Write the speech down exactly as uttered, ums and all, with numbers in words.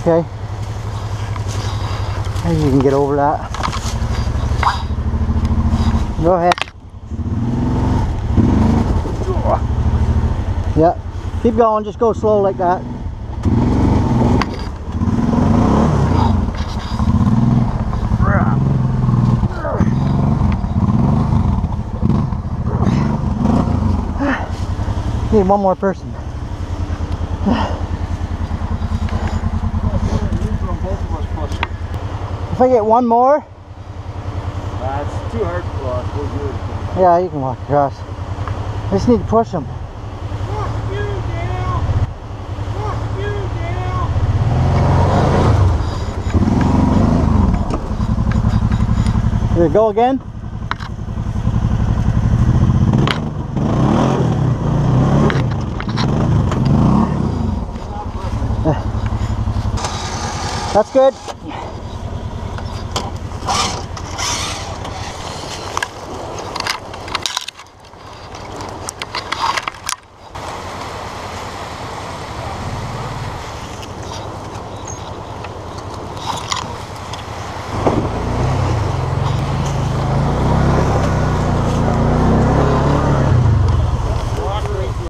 Okay. Maybe you can get over that. Go ahead. Yeah. Keep going. Just go slow like that. Need one more person. If I get one more, that's uh, too hard to cross. We'll do it. Yeah, you can walk across. I just need to push them. Fuck you, Dale! Fuck you, Dale! Here we go again. That's good.